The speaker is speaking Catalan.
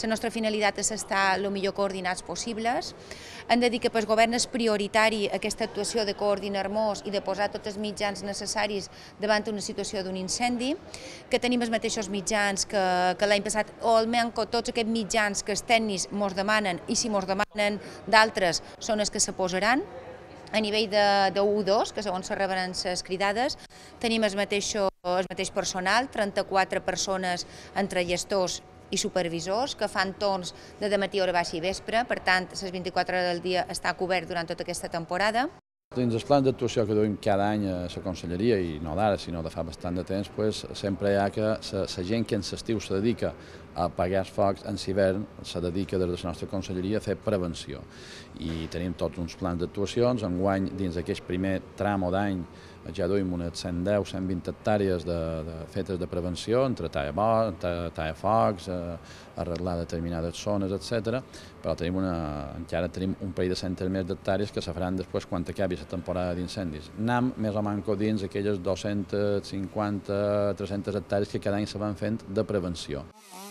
La nostra finalitat és estar el millor coordinats possibles. Hem de dir que pel govern és prioritari aquesta actuació de coordinar-nos i de posar tots els mitjans necessaris davant una situació d'un incendi, que tenim els mateixos mitjans que l'any passat, o almenys tots aquests mitjans que els tècnics ens demanen, i si ens demanen d'altres són els que se posaran. A nivell de 1-2, que segons se rebran les cridades, tenim el mateix personal, 34 persones entre gestors i supervisors, que fan torns de dematí, hora baixa i vespre, per tant, les 24 hores del dia està cobert durant tota aquesta temporada. Dins els plans d'actuació que duim cada any a la conselleria, i no d'ara, sinó de fa bastant de temps, sempre hi ha que la gent que en l'estiu se dedica a apagar els focs, en l'hivern se dedica des de la nostra conselleria a fer prevenció. I tenim tots uns plans d'actuacions. Enguany, dins d'aquest primer tram d'any, ja duim unes 110-120 hectàrees fetes de prevenció, entre tallafocs, arreglar determinades zones, etc. Però encara tenim un parell de centres més d'hectàrees que se faran després quan acabi la temporada d'incendis. Anem més o manco dins aquelles 250-300 hectàrees que cada any se van fent de prevenció.